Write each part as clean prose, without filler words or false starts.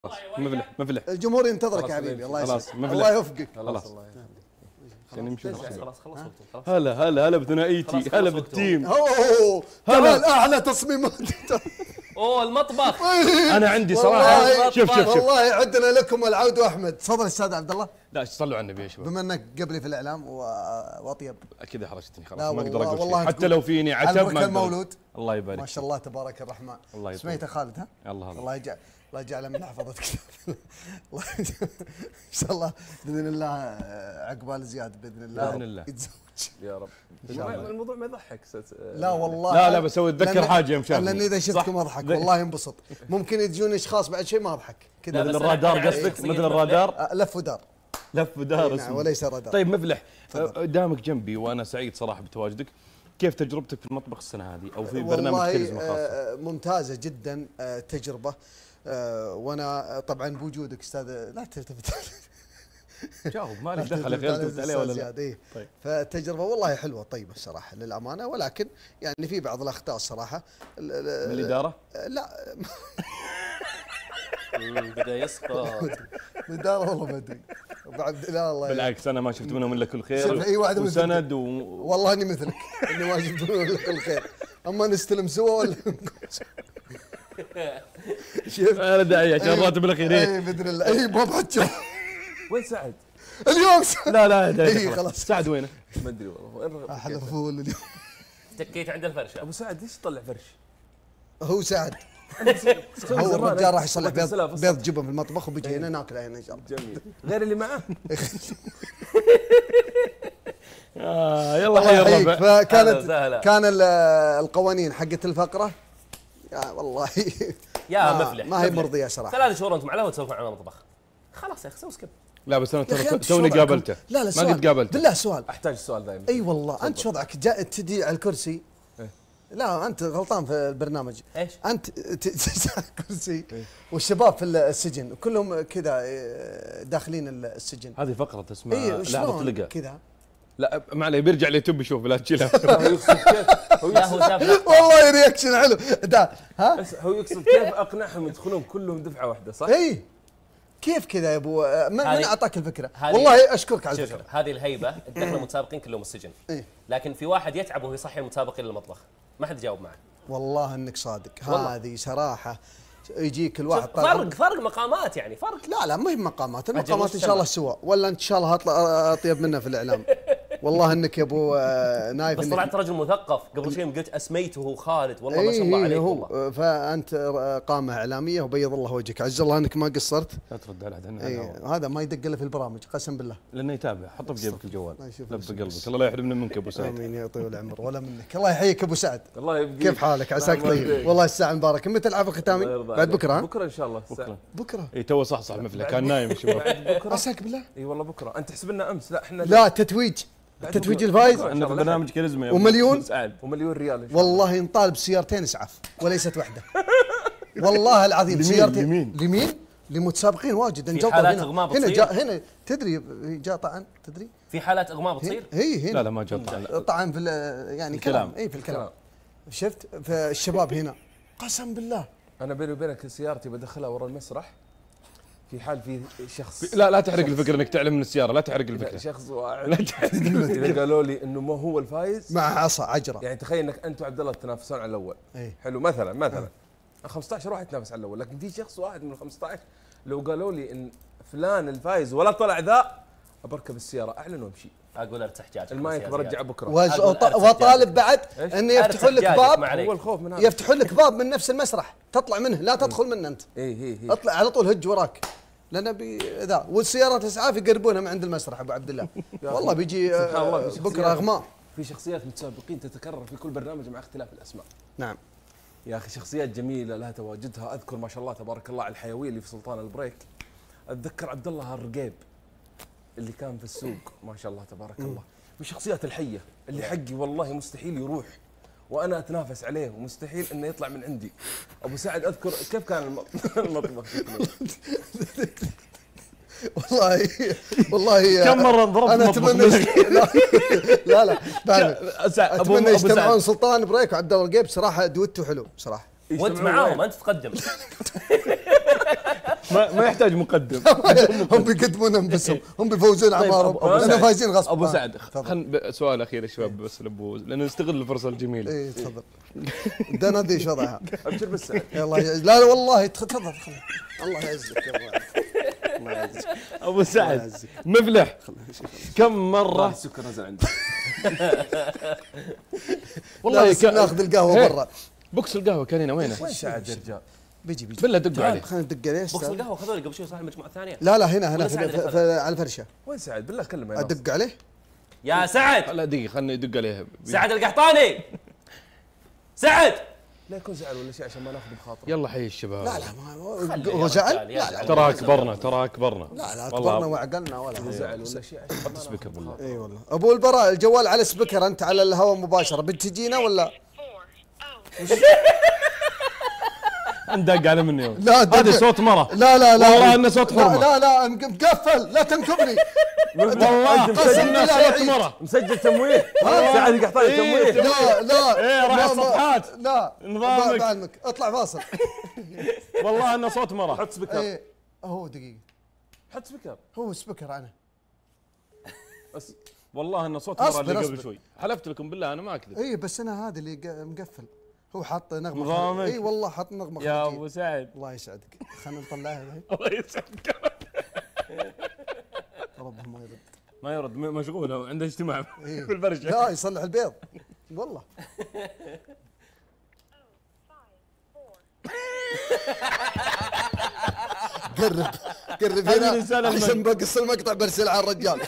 مفلح مفلح. الجمهور ينتظرك يا حبيبي. الله يسعدك. الله يوفقك. خلاص نمشي. خلاص. هلا بثنائيتي، هلا بالتيم. اوه تعال اعلى تصميمات. اوه المطبخ. انا عندي صراحه شوف والله عدنا لكم العود واحمد. تفضل استاذ عبد الله. لا صلوا على النبي يا شباب. بما انك قبلي في الاعلام واطيب كذا حرجتني خلاص لا ما اقدر اقول والله شيء حتى لو فيني عتب ما علمك المولود. الله يبارك ما شاء الله تبارك الرحمن. الله سميته خالد ها؟ الله يجعله من حفظتك. الله ان شاء الله باذن الله عقبال زياد باذن الله يتزوج يا رب. الموضوع ما يضحك. لا والله لا بس هو اتذكر حاجه يوم شافني. لاني اذا شفتكم اضحك والله ينبسط. ممكن يجون اشخاص بعد شيء ما اضحك كذا مثل الرادار قصدك مثل الرادار لف ودار اسمه وليس رادار. طيب مفلح دامك جنبي وانا سعيد صراحه بتواجدك. كيف تجربتك في المطبخ السنه هذه او في برنامج كاريزما خاصه؟ ممتازه جدا تجربه. وانا طبعا بوجودك استاذ لا تلتفت. جاوب ما لك دخل يا اخي عليه ولا لا. طيب. فالتجربه والله حلوه طيبه الصراحه للامانه، ولكن يعني في بعض الاخطاء الصراحه من الاداره؟ لا بدا يسقط الاداره والله ما ادري. لا الله بالعكس انا ما شفت منهم الا كل خير. اي واحد وسند والله اني مثلك اني ما شفت منهم الا كل خير. اما نستلم سوا ولا شوف انا داعي عشان الراتب الاخير. اي باذن الله. اي ما بعد وين سعد؟ اليوم لا خلاص. سعد وينه؟ ما ادري والله. احلى فول اليوم. تكيت عند الفرشه. ابو سعد ليش تطلع فرش؟ هو سعد هو الرجال راح يصلح بيض جبن في المطبخ وبيجي هنا ناكل هنا ان شاء الله. جميل. غير اللي معاه. يلا حي الربع. كان القوانين حقت الفقره يا والله يا مفلح ما هي مرضيه صراحه. 3 شهور انتم على تسولفون عن المطبخ. خلاص يا اخي سوي سكيب. لا بس انا توني قابلته. لا ما قد قابلته. بالله سؤال. احتاج السؤال دائما. اي والله انت شو وضعك تجي على الكرسي. لا انت غلطان في البرنامج. ايش؟ انت على الكرسي والشباب في السجن كلهم كذا داخلين السجن. هذه فقره اسمها لحظه لقى كذا. لا ما عليه بيرجع اليوتيوب يشوف لا تشيلها. هو شاف والله رياكشن حلو ده. ها هو يقصد كيف اقنعهم يدخلون كلهم دفعه واحده صح؟ اي كيف كذا يا ابو من اعطاك الفكره؟ والله اشكرك على الفكره. هذه الهيبه تدخل المتسابقين كلهم السجن. لكن في واحد يتعب وهو يصحي المتسابقين للمطبخ ما حد يجاوب معه. والله انك صادق. هذه صراحه يجيك الواحد فرق مقامات يعني فرق. لا ما هي مقامات. المقامات ان شاء الله سوا ولا انت ان شاء الله هطلع اطيب منها في الاعلام. والله انك يا ابو نايف بس طلعت رجل مثقف. قبل شيء قلت اسميته خالد والله ما شاء الله عليك. والله فانت قامه اعلاميه وبيض الله وجهك. عز الله انك ما قصرت. لا ترد على احد. هذا ما يدق الا في البرامج قسم بالله. لانه يتابع. حطه في جيبك الجوال لب قلبك. الله لا يحرمنا منك ابو سعد. امين يا طويل العمر ولا منك. الله يحييك ابو سعد. الله يبقيك. كيف حالك؟ عساك طيب. والله الساعه مباركه. متى العاب الختامي؟ بعد بكره. بكره ان شاء الله. بكره اي تو صح مفلح كان نايم شباب. عساك بالله. اي والله بكره. انت تحسب لنا امس. لا احنا لا تتويج الفايز عندنا في برنامج كاريزما ومليون ريال والله نطالب سيارتين اسعاف وليست واحده. والله العظيم سيارتين لمين؟ لمتسابقين واجد في حالات اغماء بتصير هنا تدري جاء طعن تدري في حالات اغماء بتصير. هي هنا لا ما جاء طعن في يعني كلام. اي في الكلام. شفت في الشباب هنا قسم بالله. انا بيني وبينك سيارتي بدخلها ورا المسرح في حال في شخص. لا تحرق الفكره انك تعلم من السياره. لا تحرق الفكره. شخص واعد اذا قالوا لي انه ما هو الفايز مع عصا عجره. يعني تخيل انك انت وعبد الله تتنافسون على الاول. حلو مثلا 15 واحد يتنافس على الاول لكن في شخص واحد من ال 15 لو قالوا لي ان فلان الفايز ولا طلع ذا بركب السياره اعلن وامشي. اقول ارتح حجاج المايك برجعه بكره. وطالب بعد ان يفتحوا لك باب. هو الخوف من هذا. يفتحوا لك باب من نفس المسرح تطلع منه لا تدخل منه انت. اي اطلع على طول هج وراك لان ذا والسيارات الاسعاف يقربونها من عند المسرح ابو عبد الله. والله بيجي بكره اغماء. في شخصيات متسابقين تتكرر في كل برنامج مع اختلاف الاسماء. نعم يا اخي شخصيات جميله لها تواجدها. اذكر ما شاء الله تبارك الله على الحيويه اللي في سلطان البريك. اتذكر عبد الله الرقيب اللي كان في السوق ما شاء الله تبارك الله. من الشخصيات الحيه اللي حقي والله مستحيل يروح وانا اتنافس عليه ومستحيل انه يطلع من عندي. ابو سعد اذكر كيف كان المطبخ. والله كم مره انضربت. انا اتمنى لا اتمنى يجتمعون سلطان بريك وعبد الله الرقيب صراحه دويتو حلو صراحه. وانت معاهم انت تقدم. ما يحتاج مقدم. هم بيقدمون انفسهم، هم بيفوزون اعمارهم، احنا فايزين غصب. ابو سعد سؤال اخير يا شباب بس لابو، لان نستغل الفرصه الجميله. اي تفضل. دنا دي شو وضعها؟ ابشر بالسعد. يلا لا والله تفضل. الله يعزك الله يعزك. ابو سعد مفلح كم مره السكر نزل عندي. والله ناخذ القهوه برا. بوكس القهوه كان هنا وينه؟ وين سعد يا رجال؟ بيجي بالله دقوا عليه. خلينا ندق عليه. بوكس القهوه خذوا لي قبل شوي صاحب المجموعه الثانيه. لا هنا على الفرشه. وين سعد؟ بالله كلمه يا ادق عليه. يا سعد. لا دقيقه خلنا يدق عليه. سعد القحطاني. سعد. لا يكون زعل ولا شيء عشان ما ناخذ بخاطر. يلا حي الشباب. لا هو زعل؟ لا ترى اكبرنا. لا اكبرنا وعقلنا ولا زعل ولا شيء. حط سبيكر بالله. اي والله. ابو البراء الجوال على سبيكر، انت على الهواء مباشره، بتجينا ولا؟ اندق على مني. لا هذا صوت مره. لا والله انه صوت حرمه. لا مقفل، لا تنكبني. والله قسم صوت مره. مسجل تمويه. سعد القحطاني تمويه. لا ايه راح الصفحات. لا نظامك. بعلمك اطلع فاصل. والله انه صوت مره. حط سبيكر. ايه هو دقيقه. حط سبيكر. هو سبيكر انا. بس والله انه صوت مره اللي أصبر. قبل شوي. حلفت لكم بالله انا ما اكذب. اي بس انا هذا اللي مقفل. هو حاط نغمه. نظامك. اي والله حط نغمه يا خارجية. ابو سعد الله يسعدك. خلينا نطلعها الحين. الله يسعدك. ربه ما يرد. ما يرد مشغول هو عنده اجتماع إيه. في الفرشه. لا يصلح البيض والله. قرب هنا عشان بقص المقطع برسل على الرجال.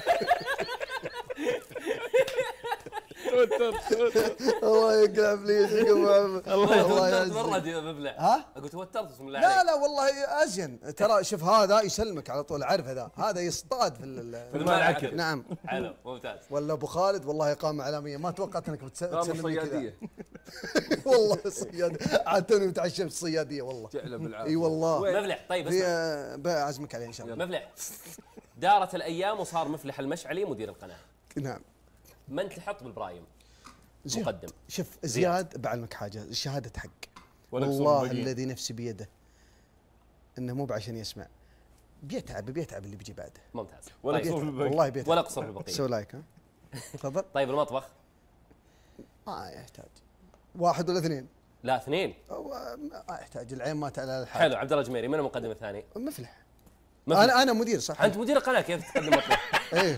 الله يقلع فليس الله يعزك. يا مبلع. ها؟ اقول توترت بسم الله عليك. لا والله ازين ترى. شوف هذا يسلمك على طول، عارف هذا يصطاد في الماء العكر. نعم. حلو ممتاز. ولا ابو خالد والله اقامه عالميه، ما توقعت انك بتسلمني كذا. صياديه. والله صياديه، عاد توني متعشم الصياديه والله. جعله بالعافيه. اي والله. مفلح طيب بعزمك عليه ان شاء الله. مفلح. دارت الايام وصار مفلح المشعلي مدير القناه. نعم. من تحط بالبرايم؟ مقدم. شوف زياد بعلمك حاجه، الشهاده حق والله الذي نفسي بيده انه مو بعشان يسمع، بيتعب اللي بيجي بعده. ممتاز. والله بيتعب ولا قصر بالبقيه. سوي لايك. ها تفضل. طيب المطبخ؟ ما يحتاج. واحد ولا اثنين؟ لا اثنين. ما يحتاج، العين ما تعلى الحال. حلو. عبد الله الجميري من المقدم الثاني؟ مفلح. انا مدير صح. انت مدير القناه كيف تقدم مطبخ؟ ايه.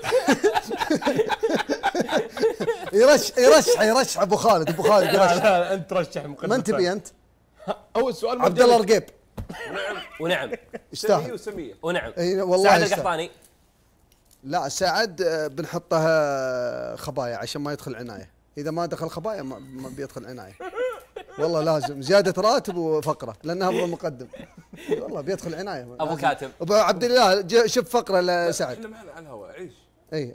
يرشح ابو خالد يرشح. لا انت ترشح مقدم. من تبي انت؟ اول سؤال عبد الله رقيب. ونعم. يستاهل. وسميه. ونعم. اي والله. سعد القحطاني. لا سعد بنحطه خبايا عشان ما يدخل عنايه، اذا ما دخل خبايا ما بيدخل عنايه. والله لازم زياده راتب وفقره لانها افضل مقدم. والله بيدخل عنايه. ابو كاتم. ابو عبد الله شوف فقره لسعد. احنا معنا على الهواء عيش. اي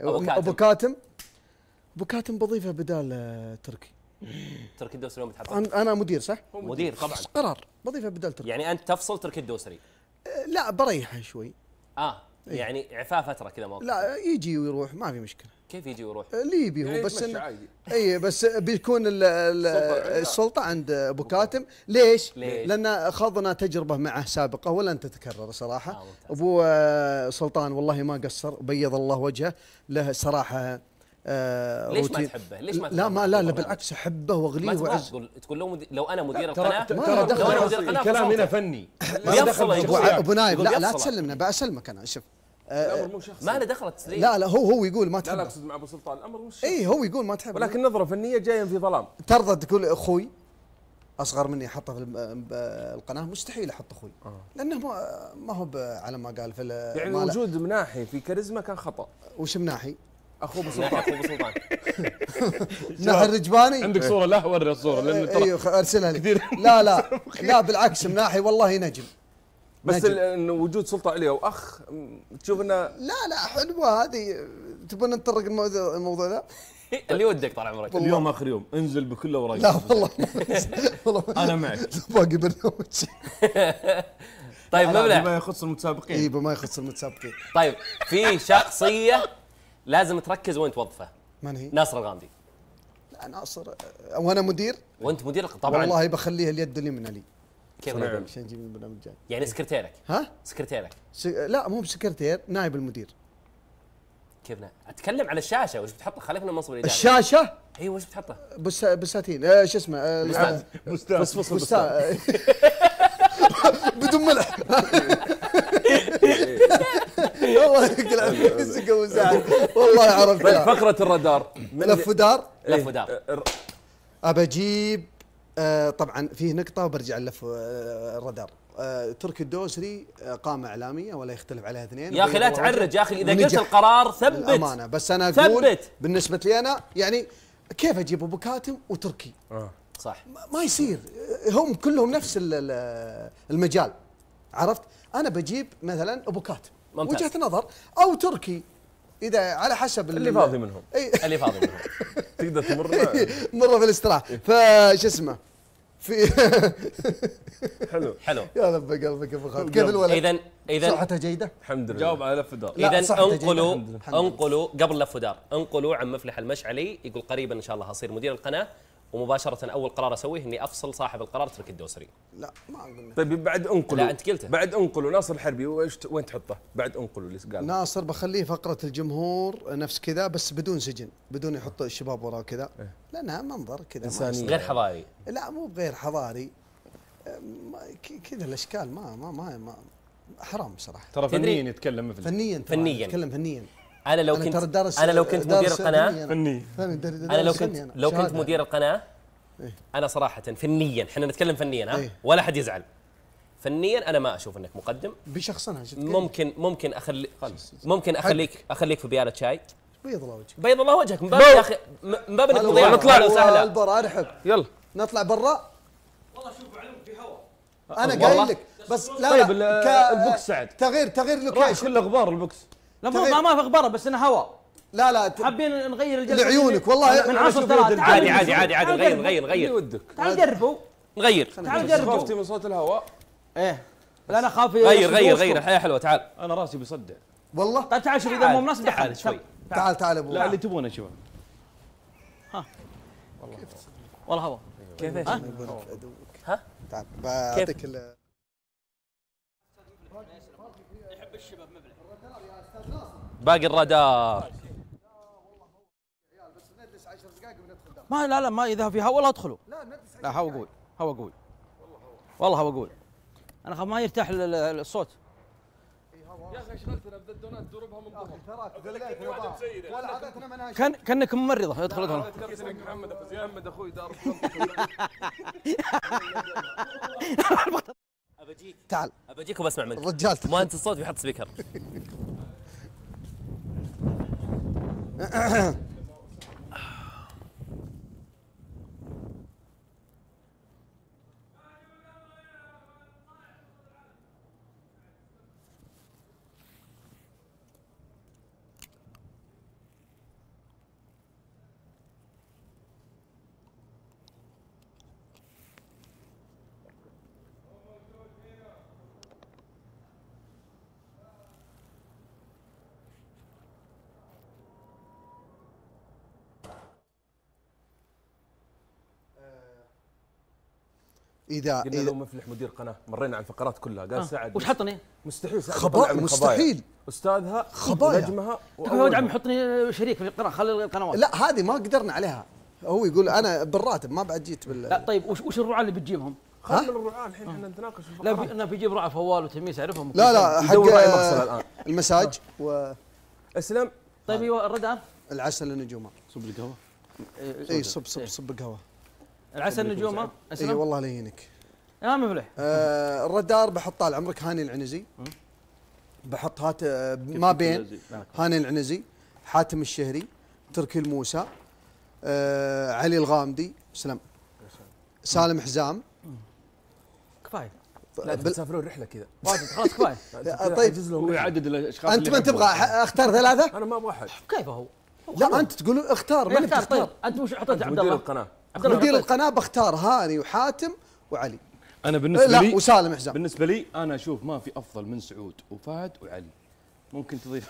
ابو كاتم بضيفه بدال تركي. تركي الدوسري وين بتحط؟ انا مدير صح؟ مدير طبعا. قرار بضيفه بدال تركي. يعني انت تفصل تركي الدوسري؟ لا بريحه شوي. يعني عفاه فتره كذا موقف. لا يجي ويروح ما في مشكله. كيف يجي ويروح؟ ليبي هو بس اي بس بيكون السلطه عند ابو كاتم. ليش؟ لان خضنا تجربه معه سابقه ولن تتكرر صراحه. ابو سلطان والله ما قصر، بيض الله وجهه، له صراحه. ليش ما تحبه؟ ليش ما تحبه؟ لا بالعكس احبه واغليه واعز. تقول لو انا مدير القناه ترى الكلام هنا فني. ما دخل ابو نايف. لا تسلمنا، بسلمك انا. شوف الامر مو شخصي. ما له دخل التسليم. لا هو يقول ما تحب. لا اقصد مع ابو سلطان الامر مو شخصي. اي هو يقول ما تحب، ولكن نظره فنيه جايه في ظلام. ترضى تقول اخوي اصغر مني احطه في القناه؟ مستحيل احط اخوي لانه ما هو على ما قال في يعني وجود مناحي في كاريزما كان خطا. وش مناحي؟ اخو ابو سلطان. مناحي الرجباني. عندك صوره له؟ وري الصوره لان ايوه ارسلها لي. لا بالعكس مناحي والله نجم. بس انه وجود سلطه عليا واخ تشوف انه لا حلوه هذه. تبون نطرق الموضوع ذا؟ اللي ودك طال عمرك. اليوم اخر يوم انزل بكل اوراقك. لا والله انا معك. باقي برنامج. طيب مبلع. بما يخص المتسابقين. اي بما يخص المتسابقين. طيب في شخصيه لازم تركز وين توظفه. من هي؟ ناصر الغامدي. لا ناصر وانا مدير. وانت مدير طبعا. والله بخليها اليد اليمنى لي. كيف نعم. نعم؟ عشان نجيب البرنامج الجاي. يعني سكرتيرك؟ ها؟ سكرتيرك؟ لا مو بسكرتير، نائب المدير. كيف نعم؟ اتكلم على الشاشه، وش بتحط؟ خلينا من المنصب الاداري. الشاشه ايوه، وش بتحطه؟ بساتين، شو اسمه، بستان. بدون ملح. والله يقلع والله عرفتها. فقره الرادار لف ودار. لف ودار. ابى اجيب طبعا فيه نقطه وبرجع لف الرادار. تركي الدوسري قامه اعلاميه ولا يختلف عليها اثنين. يا اخي لا تعرج يا اخي، اذا قلت القرار ثبت. امانه، بس انا اقول ثبت. بالنسبه لي انا يعني كيف اجيب ابو كاتم وتركي؟ صح. ما يصير، هم كلهم نفس المجال، عرفت؟ انا بجيب مثلا ابو كاتم، وجهه نظر، او تركي، اذا على حسب اللي فاضي منهم. اللي فاضي منهم تقدر تمر مره في الاستراحه. فش اسمه في حلو يا رب قلبك ابو خالد. كيف الولد؟ اذا صحته جيده؟ الحمد لله. جاوب على لف ودار. اذا انقلوا قبل لف ودار، انقلوا عن مفلح المشعلي يقول قريبا ان شاء الله هصير مدير القناه، ومباشره اول قرار اسويه اني افصل صاحب القرار تركي الدوسري. لا ما اقول. طيب بعد انقلوا. لا انت قلته. بعد انقلوا ناصر الحربي وين تحطه؟ بعد انقلوا اللي قال. ناصر بخليه فقره الجمهور نفس كذا، بس بدون سجن، بدون يحط الشباب وراه كذا، لانها منظر كذا إنسانية. غير حضاري. لا مو بغير حضاري، كذا الاشكال ما حرام بصراحه. ترى فنيا يتكلم مثل فنيا يتكلم فنيا. انا لو كنت مدير القناه، فني. انا لو كنت مدير القناه، انا صراحه فنيا، احنا نتكلم فنيا ها، ولا حد يزعل. فنيا انا ما اشوف انك مقدم. بشخصنها ممكن اخليك في بياله شاي. بيض الله وجهك. بيض الله وجهك، من باب يا اخي، من باب انك مضيع. نطلع له سهله. البر ارحب. يلا نطلع برا. والله شوف علمك في هواء. انا قايل لك بس لا. طيب البوكس سعد تغيير راح لوكيشن. كل اخبار البوكس. لا ما في غبره، بس انه هواء. لا حابين نغير الجلسه لعيونك والله. من 10 3. عادي نغير ودك. تعال جربوا. نغير. تعال جربوا. خفتي من صوت الهواء؟ ايه لا انا خاف. غير الحياه حلوه. تعال انا راسي بيصدع. والله. طيب تعال شوف اذا مو مناسب. تعال شوي. تعال ابو. لا اللي تبونه شباب. والله هواء. كيف ايش؟ ها؟ تعال بعطيك باقي الرادار. ما اذا في هواء لا ادخلوا. لا هواء قوي. والله هواء قوي. انا خاف ما يرتاح الصوت. يا اخي شغلتنا بالدونات ضربها من ظهر. كانك ممرضه. ادخل كابتن محمد ابو زياد اخوي دار. تعال ابجيك وبسمع منك. الرجال ما انت الصوت بيحط سبيكر. اذا لو مفلح مدير قناه مرينا على الفقرات كلها قال سعد وش حطني؟ مستحيل سعد مستحيل استاذها خبايا نجمها ولد عمي حطني شريك في القناه. خلي القنوات. لا هذه ما قدرنا عليها. هو يقول انا بالراتب ما بعد جيت لا طيب وش الرعاة اللي بتجيبهم؟ خلنا الرعاة الحين احنا نتناقش في لا انا بيجيب رعاة فوال وتميس اعرفهم. لا حق الان المساج اسلم. طيب ايوه الردان العسل النجومه. صب القهوه. اي صب القهوه. العسل النجومه. اي والله لا يهينك. يا مفلح. الردار بحط طال عمرك هاني العنزي. بحط ما بين هاني العنزي، حاتم الشهري، تركي الموسى، علي الغامدي، سالم حزام. كفايه. لا تسافرون رحله كذا خلاص كفايه. طيب ويعدد الاشخاص. انت من تبغى اختار ثلاثه؟ انا ما ابغى احد. كيف هو؟ لا انت تقول اختار. ما اختار. تختار. طيب انت وش حطيت عبد مدير الله؟ القناه. مدير القناه بختار هاني وحاتم وعلي. انا بالنسبه لي وسالم حزام. بالنسبه لي انا اشوف ما في افضل من سعود وفهد وعلي. ممكن تضيف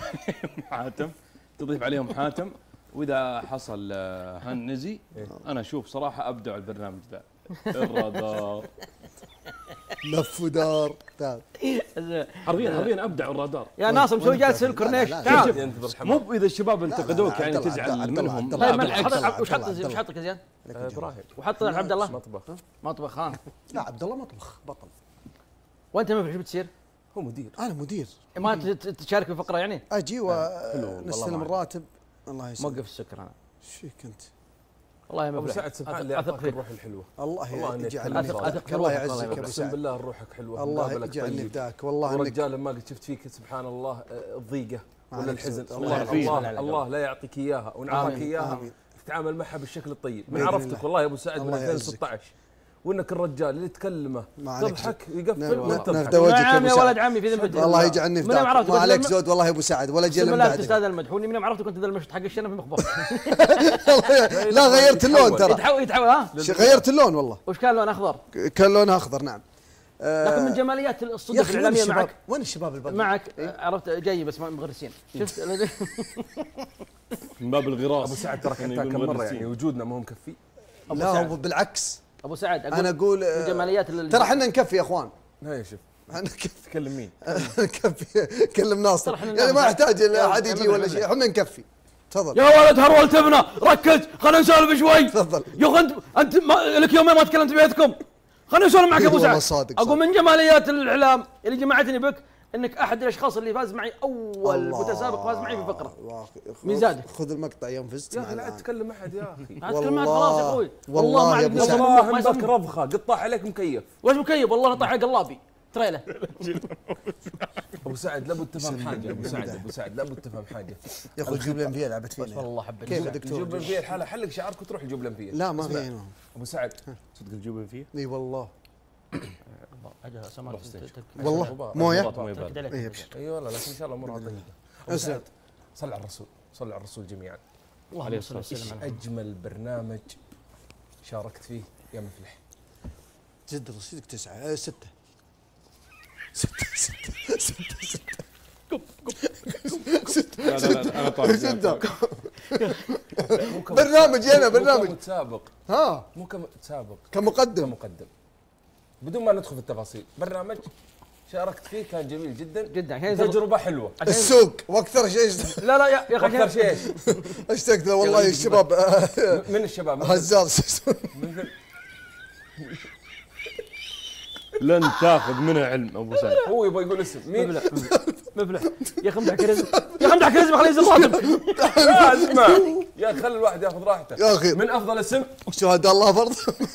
عليهم حاتم واذا حصل هنزي انا اشوف صراحه ابدع البرنامج ذا الرادار. لف ودار تعال. حرفيا ابدع الرادار. يا ناصر مسوي جالس الكورنيش تعال. مو اذا الشباب انتقدوك يعني تزعل منهم. طيب وش حط يا زياد؟ ابراهيم وحط عبد الله مطبخ ها. لا عبد الله مطبخ بطل. وانت ما شو بتصير؟ هو مدير. انا مدير. ما تشارك في الفقره يعني؟ اجي ونستلم الراتب. الله يسلمك. موقف السكر انا. ايش فيك انت؟ والله ما ابو سعد سبحان الله يعطيك الروح الحلوه. الله يجعلني أثق الله يعزك يا ابو اقسم سعد. بالله روحك حلوه. الله يجعلني فداك والله انك ورجال ما قد شفت فيك سبحان الله الضيقه ولا الحزن. الله الله لا يعطيك اياها ونعطيك اياها تتعامل معها بالشكل الطيب. من عرفتك والله يا ابو سعد من 2016 وانك الرجال اللي تكلمه تضحك يقفل ما تضحك. نعم يا ولد عمي في ذنب. الله يجعلني فداك. ما عليك زود والله يا ابو سعد ولا جيل من بعدك. استاذ المدحوني من عرفتك كنت ذا المشط حق الشنب مخبط. لا غيرت اللون ترى. يتحول ها؟ غيرت اللون والله. وش كان لون اخضر؟ كان لونها اخضر نعم. لكن من جماليات الصدف الاعلاميه معك. وين الشباب الباقي؟ معك عرفت جاي بس مغرسين. شفت من باب الغراس. ابو سعد ترى كنت كم مره يعني وجودنا ما هو مكفي. لا هو بالعكس. ابو سعد انا اقول من جماليات ترى احنا نكفي يا اخوان. هاي شوف احنا نكفي. تكلم مين؟ نكفي كلم ناصر يعني ما يحتاج احد يجي ولا شيء احنا نكفي. تفضل يا ولد هرولت ابنا ركز خلينا نسولف شوي. تفضل يا اخي انت لك يومين ما تكلمت ببيتكم. خلينا نسولف معك ابو سعد. صادق اقول من جماليات الاعلام اللي جمعتني بك انك احد الاشخاص اللي فاز معي اول متسابق فاز معي في فقره ميزانك. خذ المقطع يوم فزت يا اخي لا تكلم احد يا اخي. ما تكلم معك خلاص يا اخوي. والله ما يا ابو سعد والله همك رضخه قطاع عليك مكيف. وش مكيف والله طاح قلابي تريله. ابو سعد لابد تفهم حاجه. ابو سعد لابد تفهم حاجه. يا اخوي جيب الانبياء لعبت فينا والله حبيت. كيف يا دكتور؟ جيب الانبياء الحاله حلق شعرك وتروح تجيب الانبياء. لا ما في هنا. ابو سعد صدق الجوبن فيه؟ اي والله والله والله مويه. اي والله لكن ان شاء الله امورها طيبه. ابو سعد صل على الرسول صل على الرسول جميعا. اللهم صل وسلم على اجمل برنامج شاركت فيه يا مفلح؟ زد رصيدك 9 6 انا طالع برنامج هنا برنامج متسابق. ها مو كمتسابق كمقدم بدون ما ندخل في التفاصيل. برنامج شاركت فيه كان جميل جدا جدا. تجربه حلوه. السوق واكثر شيء لا يا اخي اكثر شيء ايش؟ اشتقت والله الشباب. من الشباب هزاز لن تاخذ منه علم ابو سعد. هو يبغى يقول اسم مين؟ مبلع يا اخي امدح كريزما يا اخي امدح كريزما خليه ينزل راتب. لا اسمع يا اخي خلي الواحد ياخذ راحته يا اخي من افضل اسم شهداء الله فرض.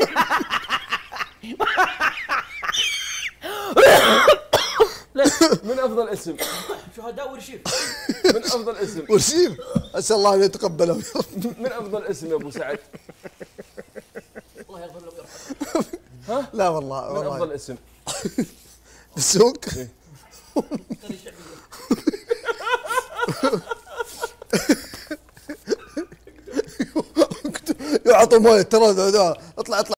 من افضل اسم شهداء ورشيف. من افضل اسم ورشيف اسال الله ان يتقبله. من افضل اسم يا ابو سعد. الله يغفر له ويرحمه. لا والله من افضل اسم السوق. يعطوا مويه ترى اطلع